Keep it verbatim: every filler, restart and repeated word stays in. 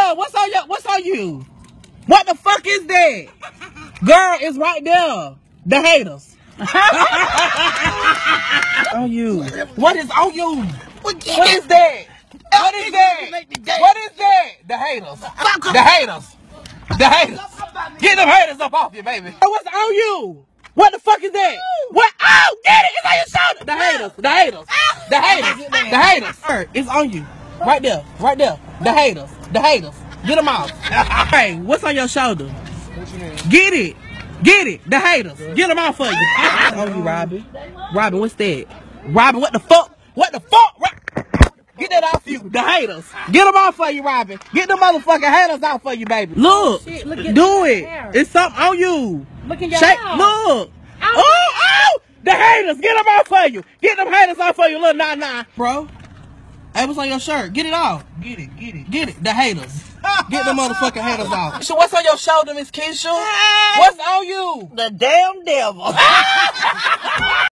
there. What's on your, what's on you? What the fuck is that? Girl, it's right there. The haters. On you. What is on you? What is that? What is that? What is that? The haters. The haters. The haters. Get them haters up off you, baby. What's on you? What the fuck is that? What? Oh, get it! It's on your shoulder. The haters. The haters. The haters. The haters. It's on you. Right there. Right there. The haters. The haters. Get them off. Hey, what's on your shoulder? Get it. Get it. The haters. Get them off for you. On you, Robin. Robin, what's that? Robin, what the fuck? What the fuck? Get that off you. The haters. Get them off for you, Robin. Get the motherfucking haters out for you, baby. Look. Oh, look at do it. Hair. It's something on you. Look at your Shake. Hair. Look. Oh, oh. The haters. Get them off for you. Get them haters off for you, little nah nah. Bro. Hey, what's on your shirt? Get it off. Get it. Get it. Get it. The haters. Get the motherfucking haters off. So what's on your shoulder, Miss Keisha? What's on you? The damn devil.